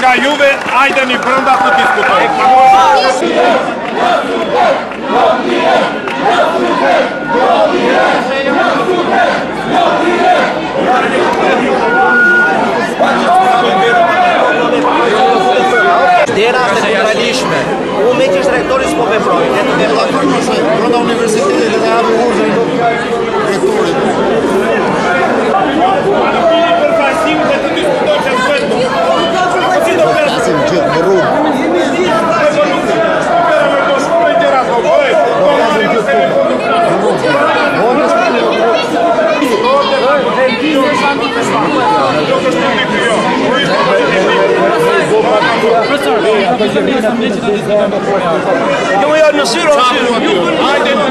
ka juve, hajdeni brenda të diskutojmë. Dera është centralishme. Unë me që është rektori s'po veproj. Brenda universitetit dhe javë urgjën rektorit. Asim gjithë në rrugë. Jo janë në siro, hajde në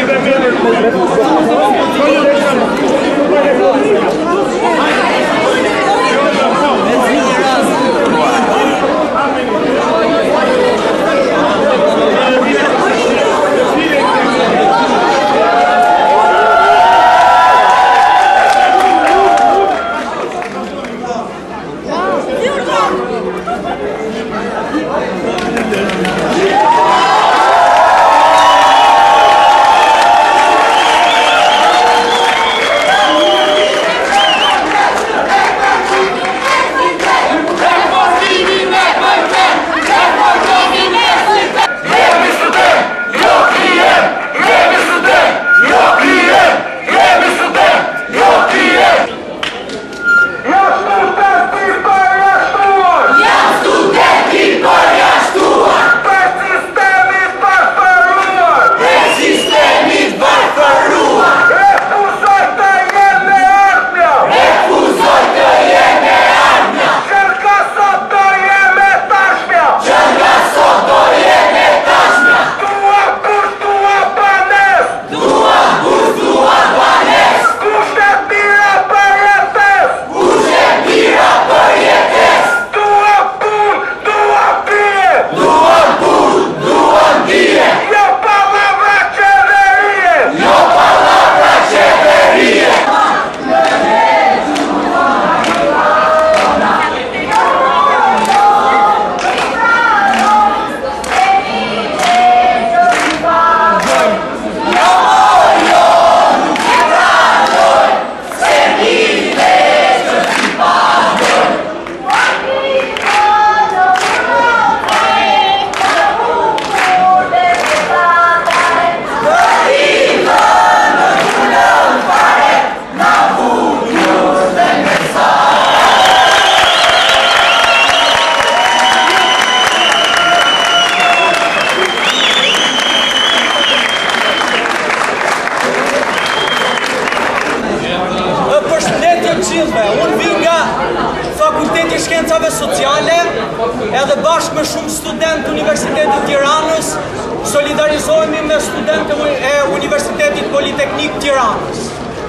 Unë vi nga Fakulteti i Shkencave Sociale, edhe bashkë me shumë studentë të Universitetit Tiranës, solidarizohemi me studentët e Universitetit Politeknik Tiranës.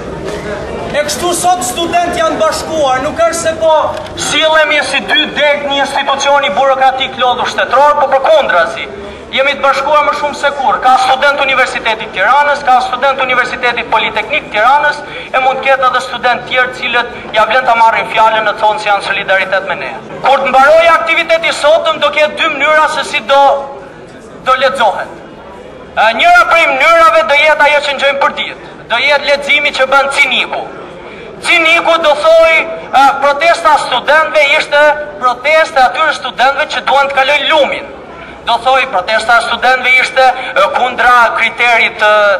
E kështu sot student janë bashkuar, nuk është se po sillemi si dy deg një institucioni burokratik lodhur shtetëror, po përkundrazi. Jemi të bashkuar më shumë se kur. Ka student Universitetit Tiranës, ka student Universitetit Politeknik Tiranës, e mund të ketë edhe student tjerë cilët ja vlen ta marrin fjalën në thonë se janë solidaritet me ne. Kur të mbarojë aktiviteti sotëm, do ketë dy mënyra se si do lexohet. Njëra prej mënyrave do jetë ajo që ngjojmë për ditë. Do jetë leximi që bën Ciniku. Ciniku do thoi protesta studentëve ishte protesta atyre studentëve që duan të kalojnë lumin. Do thoi protesta studentëve ishte kundra kriterit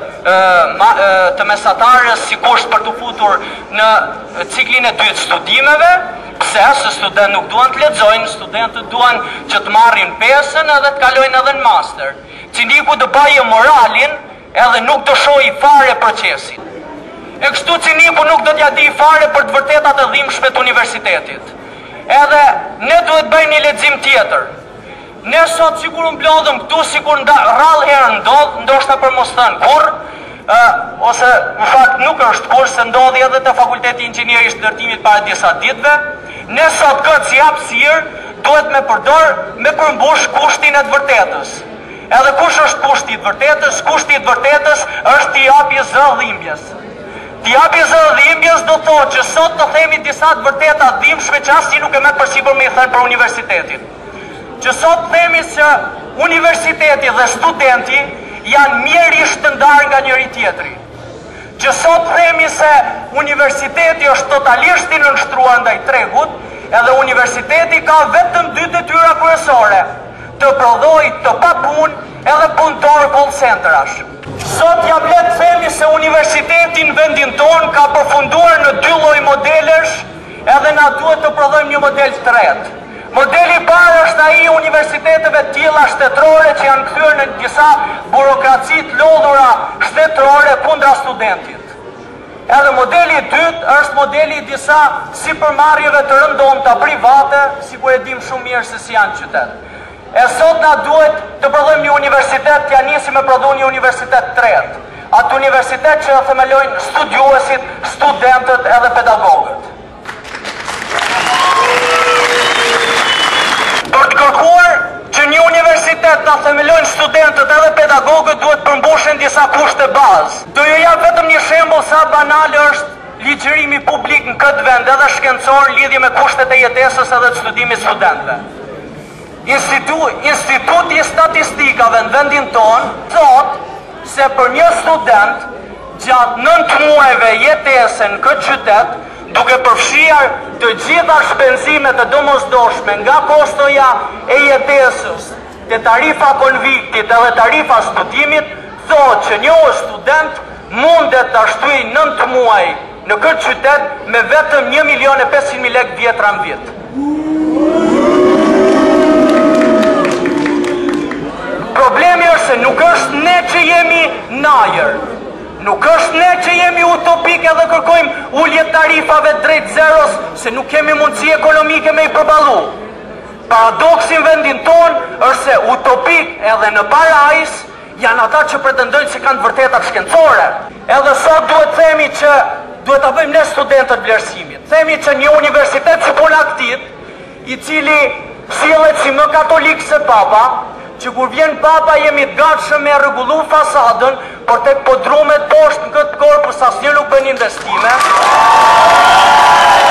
të mesatarës si kusht për të futur në ciklin e dytë studimeve, pse se studentët nuk duan të lexojnë, studentët duan që të marrin pesën edhe të kalojnë edhe në master. Ciniku do baje moralin edhe nuk do shohë fare procesin. E kështu Ciniku nuk do t'ja di fare për të vërtetat e dhimbshme të universitetit. Edhe ne duhet bëjmë një lexim tjetër. Ne sot sikur mblodhëm këtu, sikur rrallë herë ndodh, ndoshta për mos thënë kurr, ose në fakt nuk është kurr, se ndodhi edhe te Fakulteti Inxhinierisë të Ndërtimit para disa ditëve. Ne sot këtë si hapësirë duhet me përdor me përmbush kushtin e të vërtetës. Edhe kush është kushti i të vërtetës? Kushti i të vërtetës është i japjes së dhimbjes. T'i japi zë dhimbjes do thotë që sot të themi disa të vërteta dhimbshme që asnjë nuk e merr përsipër me i thënë për universitetin. Që sot themi se universiteti dhe studenti janë mjerisht të ndarë nga njëri tjetri. Që sot themi se universiteti është totalisht i nënshtruar ndaj tregut, edhe universiteti ka vetëm 2 detyra kryesore: të prodhoj të papunë edhe punëtor call centerash. Sot ja blet themi se universiteti në vendin ton ka përfunduar në 2 lloj modelesh, edhe na duhet të prodhojmë një model të tretë. Modeli i parë është ai i universiteteve të tilla shtetërore që janë kthyer në disa burokraci të lodhura shtetërore kundra studentit. Edhe modeli i dytë është modeli i disa sipërmarrjeve të rëndomta private, sikur e dim shumë mirë se si janë qytet. E sot na duhet të prodhojmë një universitet, t'ja nisim me prodhu një universitet të tretë. Atë universitet që themelojnë studiuesit, studentët edhe pedagogët. Për të kërkuar që një universitet ta themelojnë studentët edhe pedagogët duhet përmbushen disa kushte bazë. Do ju jap vetëm një shembull sa banal është ligjërimi publik në këtë vend edhe shkencor lidhje me kushtet e jetesës edhe të studimit studentëve. Instituti i statistikave në vendin ton thot se për një student gjatë 9 muajve jetese në këtë qytet, duke përfshirë të gjitha shpenzimet e domosdoshme nga kostoja e jetesës, te tarifa konviktit edhe tarifa studimit, thot që një student mundet të shtuj 9 muaj në këtë qytet me vetëm 1.500.000 lekë vjetra në vit. Problemi është se nuk është ne që jemi najer, nuk është ne që jemi utopik edhe kërkojmë ullje tarifave drejt zeros, se nuk kemi mundësi ekonomike me i përballu. Paradoksin vendin ton është se utopik edhe në parajs janë ata që pretendojnë se kanë vërtetat shkencore. Edhe sot duhet themi që duhet ta bëjmë ne studentët vlerësimit. Themi që një universitet si Polaktit, i cili sillet si më katolik se papa, që kur vjen papa jemi të gatshëm me rregullu fasadën, por tek podrumet poshtë në këtë korpus asnjë nuk bën investime.